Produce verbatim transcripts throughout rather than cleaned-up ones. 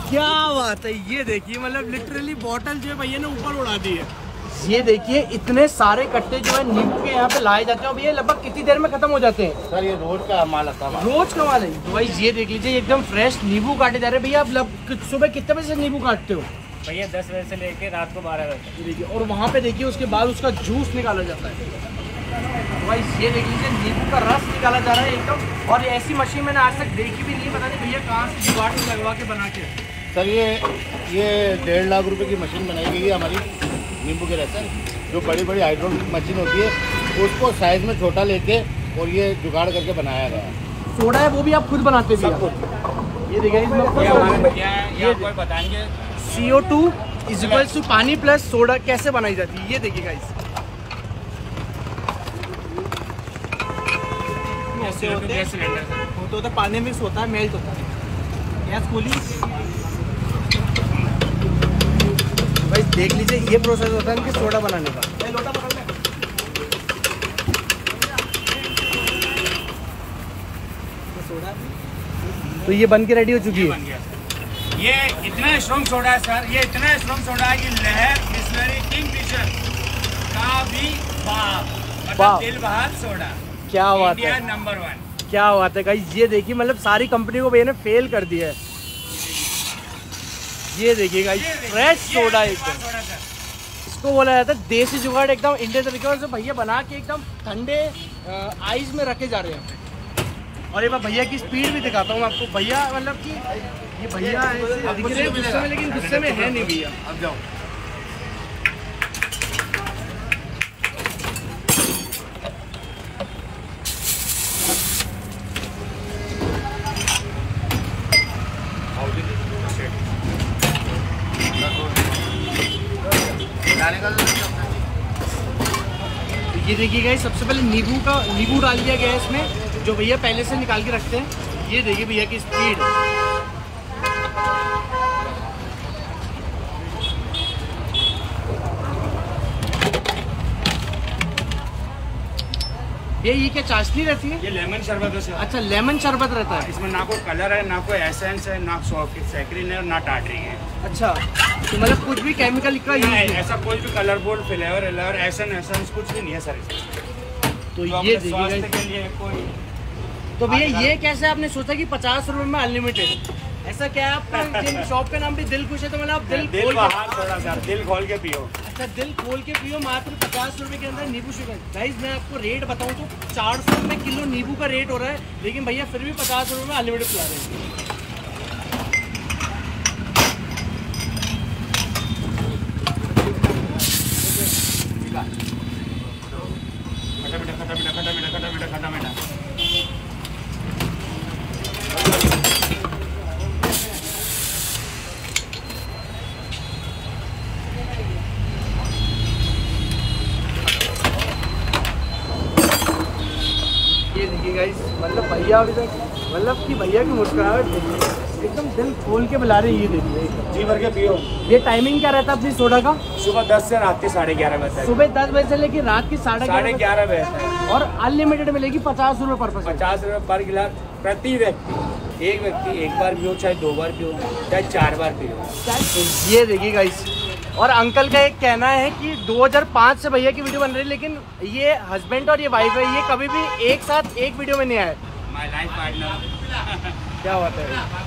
क्या बात है, ये देखिए मतलब लिटरली बॉटल जो है भैया ने ऊपर उड़ा दी है। ये देखिए इतने सारे कट्टे जो है नींबू के यहाँ पे लाए जाते हैं। अब ये लगभग कितनी देर में खत्म हो जाते हैं सर? ये रोज का माल आता है। रोज का माल है तो भाई ये देख लीजिए एकदम फ्रेश नींबू काटे जा रहे हैं। भैया आप सुबह कितने बजे से नींबू काटते हो? भैया दस बजे से लेके रात को बारह बजे। देखिए और वहाँ पे देखिए उसके बाद उसका जूस निकाला जाता है। भाई ये देख लीजिए नींबू का रस निकाला जा रहा है एकदम। और ऐसी मशीन मैंने आज तक देखी भी नहीं, पता नहीं भैया कहाँ से जुगाड़ लगवा के बना के। सर ये ये डेढ़ लाख रुपए की मशीन बनाई गई है हमारी नींबू के रस। जो बड़ी बड़ी हाइड्रोलिक मशीन होती है उसको साइज में छोटा लेके और ये जुगाड़ करके बनाया गया है। सोडा है वो भी आप खुद बनाते हैं? ये देखिए ये आपको बताएंगे C O two is equals to पानी प्लस सोडा कैसे बनाई जाती है। ये देखिए गाइस ऐसे होते हैं, सिलेंडर होता है, पानी मिक्स होता है, मेल्ट होता है, गैस खुली। भाई देख लीजिए ये प्रोसेस होता है इनके सोडा बनाने का। लोटा पकड़ ले। सोडा तो ये बन के रेडी हो चुकी है। ये इतना स्ट्रॉन्ग सोडा है सर, ये इतना स्ट्रॉन्ग सोडा है कि लहर बिस्लरी किंगफिशर का भी बाप, मतलब दिल बहार सोडा। क्या बात है, नंबर वन। क्या बात है गाइस, ये देखिए मतलब सारी कंपनी को भैया ने फेल कर दिया है। ये देखिए गाइस फ्रेश सोडा एकदम, इसको बोला जाता है देसी जुगाड़ एकदम इंडियन तरीके से भैया बना के एकदम ठंडे आइस में रखे जा रहे हैं। और ये मैं भैया की स्पीड भी दिखाता हूँ आपको। भैया मतलब कि ये भैया गुस्से में, लेकिन गुस्से में है नहीं भैया। अब जाओ ये देखिए गाइस सबसे पहले नींबू का नींबू डाल दिया गया है इसमें, जो भैया पहले से निकाल के रखते हैं। ये देखिए भैया की स्पीड। ये ये क्या चाशनी रहती है? ये लेमन शरबत है सर। अच्छा लेमन शरबत रहता है। इसमें ना कोई कलर है, ना कोई एसेंस है, ना सैकरीन है और ना टाटरी है। अच्छा तो मतलब कुछ भी केमिकल का यूज नहीं, ऐसा कोई भी colourful flavour flavour essence essence कुछ भी नहीं है सर इसमें। तो ये स्वास्थ्य के लिए कोई। तो भैया ये कैसे आपने सोचा कि पचास रुपए में अनलिमिटेड? ऐसा क्या है आपका शॉप का नाम भी दिल खुश है, तो मतलब आप दिल दिल खोल बाहर थोड़ा सा दिल खोल के पियो। अच्छा दिल खोल के पियो, मात्र पचास रुपए के अंदर नींबू शुगर। गाइस मैं आपको रेट बताऊं तो चार सौ रुपये किलो नींबू का रेट हो रहा है, लेकिन भैया फिर भी पचास रुपए में अनलिमिटेड पिला रहे हैं। ये देखिए गाइस मतलब भैया अभी तक मतलब कि भैया की मुस्कुराहट एकदम दिल खोल के बुला रहे हैं। ये देखिए जी भर के पियो। ये टाइमिंग क्या रहता है अपनी सोडा का? सुबह दस से रात के साढ़े ग्यारह बजे। सुबह दस बजे से लेकर रात की साढ़े साढ़े ग्यारह बजे और अनलिमिटेड मिलेगी पचास रुपये पर पर्सन। पचास रुपये पर गिलास प्रति व्यक्ति। एक व्यक्ति एक बार पियो, चाहे दो बार पियो, चाहे चार बार पियो। ये देखिए गाइस और अंकल का एक कहना है कि दो हज़ार पाँच से भैया की वीडियो बन रही है, लेकिन ये हस्बैंड और ये वाइफ है, ये कभी भी एक साथ एक वीडियो में नहीं आए। My life partner. क्या बात है,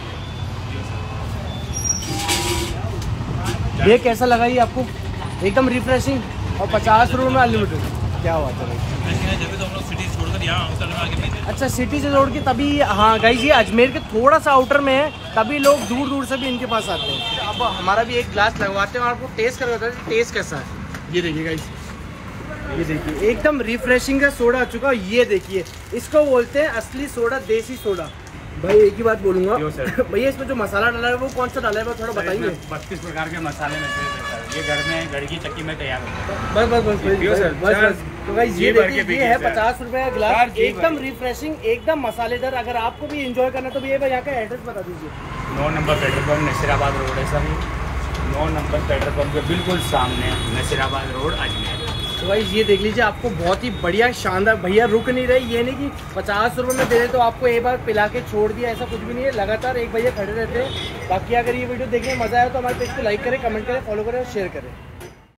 ये कैसा लगा ये आपको? एकदम रिफ्रेशिंग और पचास रुपये में अनलिमिटेड। क्या बात है भाई। जब तो हम लोग सिटी छोड़कर यहाँ, अच्छा सिटी से जोड़ के तभी। हाँ गाइस ये अजमेर के थोड़ा सा आउटर में है, तभी लोग दूर दूर से भी इनके पास आते हैं। अब हमारा भी एक ग्लास लगवाते हैं और आपको टेस्ट करवाते हैं टेस्ट कैसा है। ये देखिए गाइस, ये देखिए एकदम रिफ्रेशिंग का सोडा आ चुका है। ये देखिए इसको बोलते हैं असली सोडा, देसी सोडा। भाई एक ही बात बोलूंगा भैया, इसमें जो मसाला डाला है वो कौन सा डाला है वो थोड़ा बताइए। बत्तीस प्रकार के मसाले में से ये घर में घर की चक्की में तैयार होता है। बस बस बस बस बस बस। तो गाइस ये देखिए ये है पचास रुपए का गिलास, एकदम रिफ्रेशिंग, एकदम मसालेदार। अगर आपको भी एंजॉय करना तो भैया यहाँ का एड्रेस बता दीजिए। नौ number petrol pump Nasirabad road है सर। नौ नंबर पेट्रोल पंप के बिल्कुल सामने नसीराबाद रोड अजमेर। तो भाई ये देख लीजिए आपको बहुत ही बढ़िया शानदार। भैया रुक नहीं रहे, ये नहीं कि पचास रुपए में दे रहे तो आपको एक बार पिला के छोड़ दिया, ऐसा कुछ भी नहीं है। लगातार एक भैया खड़े रहते हैं बाकी अगर ये वीडियो देखने में मज़ा आया तो हमारे पेज को लाइक करें, कमेंट करें, फॉलो करें और शेयर करें।